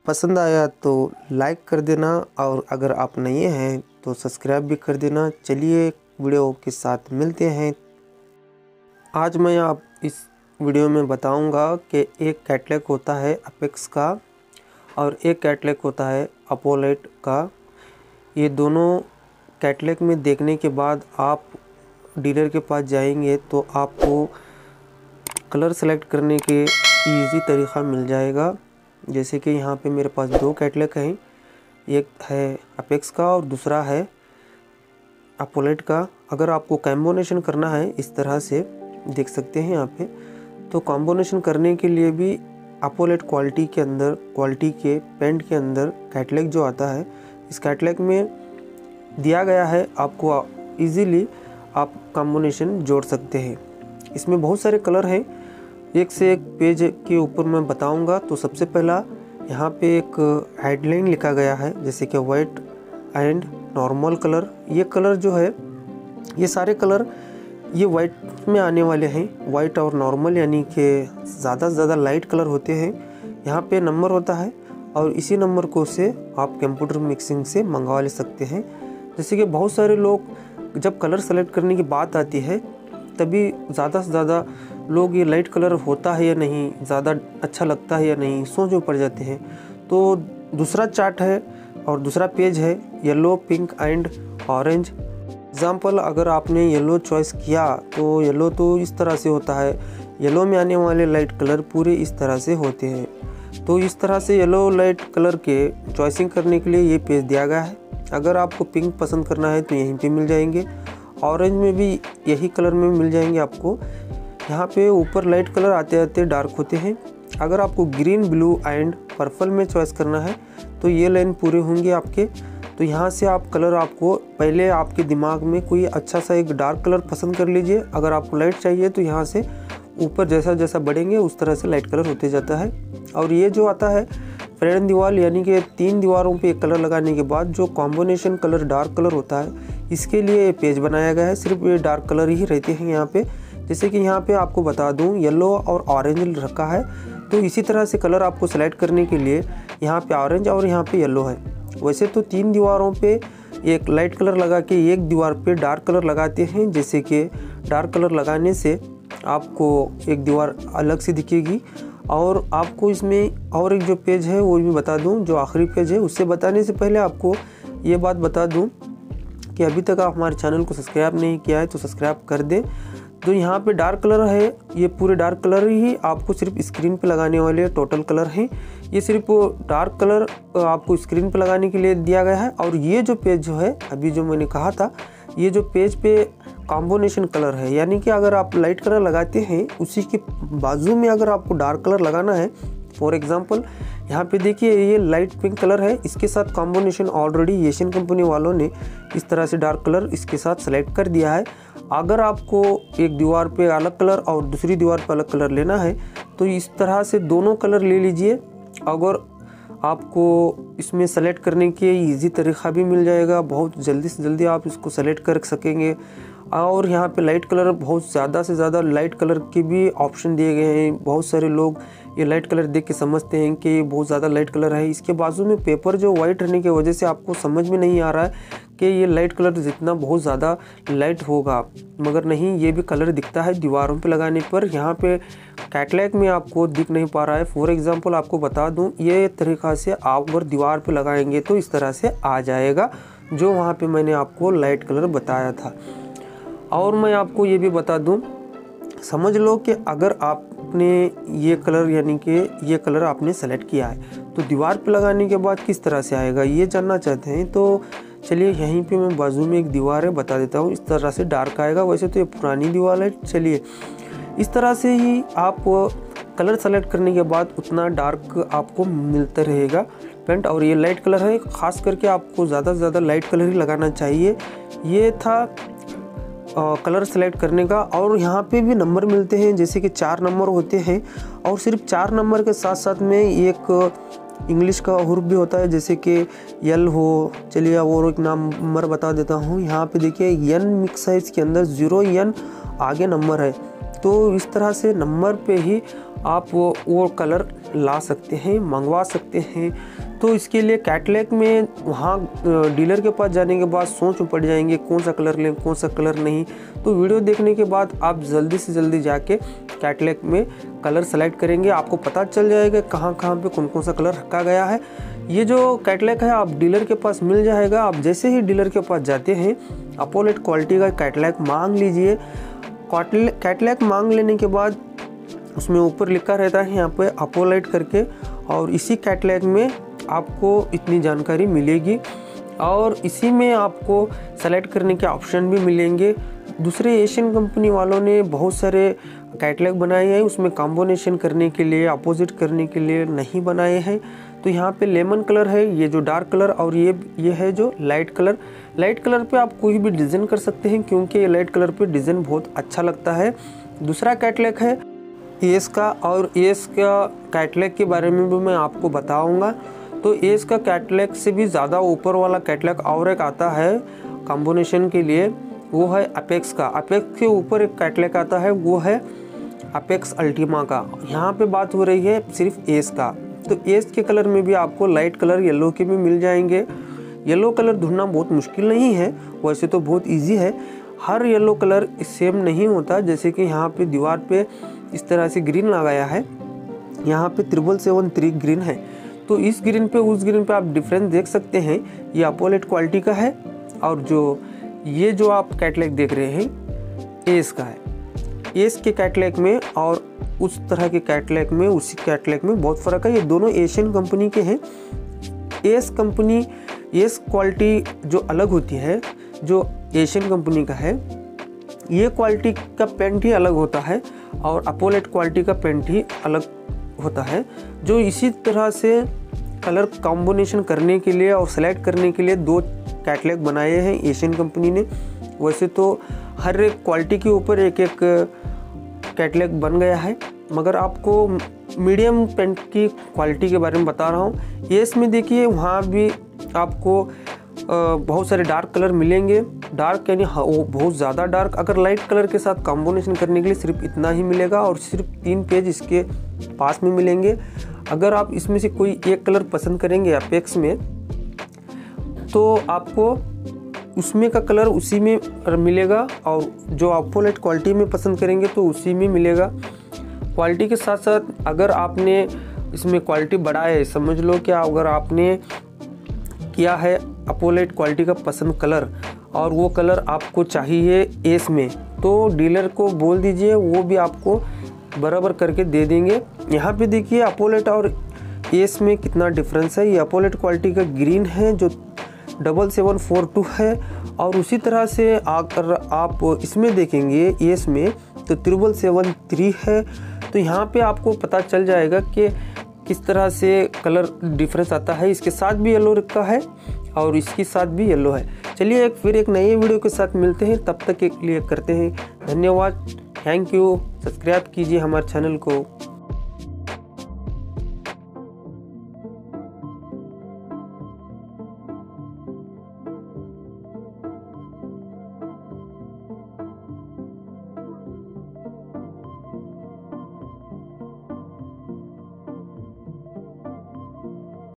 पसंद आया तो लाइक कर देना, और अगर आप नए हैं तो सब्सक्राइब भी कर देना। चलिए वीडियो के साथ मिलते हैं। आज मैं आप इस वीडियो में बताऊंगा कि एक कैटलॉग होता है अपेक्स का और एक कैटलॉग होता है अपोलाइट का। ये दोनों कैटलॉग में देखने के बाद आप डीलर के पास जाएंगे तो आपको कलर सेलेक्ट करने के इजी तरीक़ा मिल जाएगा। जैसे कि यहाँ पे मेरे पास दो कैटलॉग हैं, एक है अपेक्स का और दूसरा है अपोलाइट का। अगर आपको कॉम्बिनेशन करना है इस तरह से देख सकते हैं यहाँ पे, तो कॉम्बिनेशन करने के लिए भी अपोलाइट क्वालिटी के अंदर, क्वालिटी के पेंट के अंदर कैटलॉग जो आता है, इस कैटलॉग में दिया गया है। आपको इजीली आप कॉम्बिनेशन जोड़ सकते हैं। इसमें बहुत सारे कलर हैं, एक से एक पेज के ऊपर मैं बताऊंगा। तो सबसे पहला यहाँ पे एक हेडलाइन लिखा गया है, जैसे कि वाइट एंड नॉर्मल कलर। ये कलर जो है, ये सारे कलर ये वाइट में आने वाले हैं। वाइट और नॉर्मल यानी कि ज़्यादा से ज़्यादा लाइट कलर होते हैं। यहाँ पे नंबर होता है और इसी नंबर को से आप कंप्यूटर मिक्सिंग से मंगवा ले सकते हैं। जैसे कि बहुत सारे लोग जब कलर सेलेक्ट करने की बात आती है तभी ज़्यादा से ज़्यादा लोग ये लाइट कलर होता है या नहीं, ज़्यादा अच्छा लगता है या नहीं, सोच में पड़ जाते हैं। तो दूसरा चार्ट है और दूसरा पेज है yellow, pink and orange. Example, अगर आपने येलो चॉइस किया तो येलो तो इस तरह से होता है। येलो में आने वाले लाइट कलर पूरे इस तरह से होते हैं। तो इस तरह से येलो लाइट कलर के चॉइसिंग करने के लिए ये पेज दिया गया है। अगर आपको पिंक पसंद करना है तो यहीं पे मिल जाएंगे। ऑरेंज में भी यही कलर में मिल जाएंगे आपको। यहाँ पे ऊपर लाइट कलर आते आते डार्क होते हैं। अगर आपको ग्रीन, ब्लू एंड पर्पल में चॉइस करना है तो ये लाइन पूरे होंगे आपके। तो यहाँ से आप कलर, आपको पहले आपके दिमाग में कोई अच्छा सा एक डार्क कलर पसंद कर लीजिए। अगर आपको लाइट चाहिए तो यहाँ से ऊपर जैसा जैसा बढ़ेंगे उस तरह से लाइट कलर होते जाता है। और ये जो आता है फ्रेंड दीवार, यानी कि 3 दीवारों पे एक कलर लगाने के बाद जो कॉम्बिनेशन कलर डार्क कलर होता है, इसके लिए ये पेज बनाया गया है। सिर्फ ये डार्क कलर ही रहते हैं यहाँ पे। जैसे कि यहाँ पे आपको बता दूँ येलो और ऑरेंज रखा है, तो इसी तरह से कलर आपको सेलेक्ट करने के लिए यहाँ पे ऑरेंज और यहाँ पे येलो है। वैसे तो 3 दीवारों पे एक लाइट कलर लगा के एक दीवार पे डार्क कलर लगाते हैं। जैसे कि डार्क कलर लगाने से आपको एक दीवार अलग से दिखेगी। और आपको इसमें और एक जो पेज है वो भी बता दूं, जो आखिरी पेज है। उससे बताने से पहले आपको ये बात बता दूं कि अभी तक आप हमारे चैनल को सब्सक्राइब नहीं किया है तो सब्सक्राइब कर दें। तो यहाँ पे डार्क कलर है, ये पूरे डार्क कलर ही आपको सिर्फ स्क्रीन पे लगाने वाले टोटल कलर हैं। ये सिर्फ डार्क कलर आपको स्क्रीन पे लगाने के लिए दिया गया है। और ये जो पेज जो है, अभी जो मैंने कहा था, ये जो पेज पे कॉम्बिनेशन कलर है, यानी कि अगर आप लाइट कलर लगाते हैं उसी के बाजू में अगर आपको डार्क कलर लगाना है, फॉर एग्जांपल यहाँ पे देखिए ये लाइट पिंक कलर है, इसके साथ कॉम्बिनेशन ऑलरेडी एशियन कंपनी वालों ने इस तरह से डार्क कलर इसके साथ सेलेक्ट कर दिया है। अगर आपको एक दीवार पे अलग कलर और दूसरी दीवार पे अलग कलर लेना है तो इस तरह से दोनों कलर ले लीजिए। अगर आपको इसमें सेलेक्ट करने के इजी तरीक़ा भी मिल जाएगा, बहुत जल्दी से जल्दी आप इसको सेलेक्ट कर सकेंगे। और यहाँ पे लाइट कलर, बहुत ज़्यादा से ज़्यादा लाइट कलर के भी ऑप्शन दिए गए हैं। बहुत सारे लोग ये लाइट कलर देख के समझते हैं कि ये बहुत ज़्यादा लाइट कलर है। इसके बाजू में पेपर जो वाइट रहने की वजह से आपको समझ में नहीं आ रहा है कि ये लाइट कलर जितना बहुत ज़्यादा लाइट होगा, मगर नहीं, ये भी कलर दिखता है दीवारों पे लगाने पर। यहाँ पे कैटलॉग में आपको दिख नहीं पा रहा है। फॉर एग्जांपल आपको बता दूँ, ये तरीक़ा से आप अगर दीवार पे लगाएंगे तो इस तरह से आ जाएगा जो वहाँ पे मैंने आपको लाइट कलर बताया था। और मैं आपको ये भी बता दूँ, समझ लो कि अगर आपने ये कलर, यानी कि ये कलर आपने सेलेक्ट किया है तो दीवार पे लगाने के बाद किस तरह से आएगा, ये जानना चाहते हैं तो चलिए यहीं पे मैं बाजू में एक दीवार है बता देता हूँ। इस तरह से डार्क आएगा। वैसे तो ये पुरानी दीवार है। चलिए इस तरह से ही आप कलर सेलेक्ट करने के बाद उतना डार्क आपको मिलता रहेगा पेंट। और ये लाइट कलर है, ख़ास करके आपको ज़्यादा से ज़्यादा लाइट कलर ही लगाना चाहिए। ये था कलर सेलेक्ट करने का। और यहाँ पे भी नंबर मिलते हैं, जैसे कि 4 नंबर होते हैं। और सिर्फ 4 नंबर के साथ साथ में एक इंग्लिश का हुर्फ भी होता है, जैसे कि यल हो। चलिए और एक नंबर बता देता हूँ। यहाँ पे देखिए एन मिक्स है, इसके अंदर 0 एन आगे नंबर है। तो इस तरह से नंबर पे ही आप वो कलर ला सकते हैं, मंगवा सकते हैं। तो इसके लिए कैटलॉग में वहाँ डीलर के पास जाने के बाद सोच में पड़ जाएंगे कौन सा कलर लें कौन सा कलर नहीं। तो वीडियो देखने के बाद आप जल्दी से जल्दी जाके कैटलॉग में कलर सेलेक्ट करेंगे, आपको पता चल जाएगा कहाँ कहाँ पे कौन कौन सा कलर रखा गया है। ये जो कैटलॉग है आप डीलर के पास मिल जाएगा। आप जैसे ही डीलर के पास जाते हैं अपोलेट क्वालिटी का कैटलॉग मांग लीजिए। कैटलॉग मांग लेने के बाद उसमें ऊपर लिखा रहता है यहाँ पे अपोलेट करके, और इसी कैटलॉग में आपको इतनी जानकारी मिलेगी और इसी में आपको सेलेक्ट करने के ऑप्शन भी मिलेंगे। दूसरे एशियन कंपनी वालों ने बहुत सारे कैटलॉग बनाए हैं, उसमें कॉम्बिनेशन करने के लिए अपोजिट करने के लिए नहीं बनाए हैं। तो यहाँ पे लेमन कलर है, ये जो डार्क कलर, और ये है जो लाइट कलर। लाइट कलर पे आप कोई भी डिज़ाइन कर सकते हैं क्योंकि ये लाइट कलर पे डिज़ाइन बहुत अच्छा लगता है। दूसरा कैटलॉग है एस का, और एस का कैटलॉग के बारे में भी मैं आपको बताऊंगा। तो एस का कैटलॉग से भी ज़्यादा ऊपर वाला कैटलॉग और एक आता है कॉम्बिनेशन के लिए, वो है अपेक्स का। अपेक्स के ऊपर एक कैटलॉग आता है, वो है अपेक्स अल्टीमा का। यहाँ पे बात हो रही है सिर्फ एस का। तो एस के कलर में भी आपको लाइट कलर येलो के भी मिल जाएंगे। येलो कलर ढूंढना बहुत मुश्किल नहीं है, वैसे तो बहुत इजी है। हर येलो कलर सेम नहीं होता, जैसे कि यहाँ पे दीवार पे इस तरह से ग्रीन लगाया है, यहाँ पे 773 ग्रीन है। तो इस ग्रीन पे उस ग्रीन पे आप डिफरेंस देख सकते हैं। ये अपोलेट क्वालिटी का है, और ये जो आप कैटलॉग देख रहे हैं एस का है। एस के कैटलॉग में और उस तरह के कैटलॉग में, उसी कैटलॉग में बहुत फ़र्क है। ये दोनों एशियन कंपनी के हैं। एस क्वालिटी जो अलग होती है, जो एशियन कंपनी का है, ये क्वालिटी का पेंट ही अलग होता है और अपोलेट क्वालिटी का पेंट ही अलग होता है। जो इसी तरह से कलर कॉम्बिनेशन करने के लिए और सेलेक्ट करने के लिए दो कैटलॉग बनाए हैं एशियन कंपनी ने। वैसे तो हर एक क्वालिटी के ऊपर एक एक कैटलॉग बन गया है, मगर आपको मीडियम पेंट की क्वालिटी के बारे में बता रहा हूँ। एस में देखिए वहाँ भी आपको बहुत सारे डार्क कलर मिलेंगे। डार्क यानी बहुत ज़्यादा डार्क। अगर लाइट कलर के साथ कॉम्बिनेशन करने के लिए सिर्फ इतना ही मिलेगा, और सिर्फ 3 पेज इसके पास में मिलेंगे। अगर आप इसमें से कोई एक कलर पसंद करेंगे अपेक्स में, तो आपको उसमें का कलर उसी में मिलेगा, और जो अपोलेट क्वालिटी में पसंद करेंगे तो उसी में मिलेगा। क्वालिटी के साथ साथ अगर आपने इसमें क्वालिटी बढ़ाया है, समझ लो कि अगर आपने किया है अपोलेट क्वालिटी का पसंद कलर और वो कलर आपको चाहिए एस में, तो डीलर को बोल दीजिए, वो भी आपको बराबर करके दे देंगे। यहाँ पे देखिए अपोलेट और एस में कितना डिफरेंस है। ये अपोलेट क्वालिटी का ग्रीन है जो 7742 है, और उसी तरह से अगर आप इसमें देखेंगे एस में तो 773 है। तो यहाँ पे आपको पता चल जाएगा कि किस तरह से कलर डिफरेंस आता है। इसके साथ भी येलो रखा है और इसके साथ भी येलो है। चलिए फिर एक नई वीडियो के साथ मिलते हैं, तब तक के लिए करते हैं धन्यवाद। Thank you. सब्सक्राइब कीजिए हमारे चैनल को।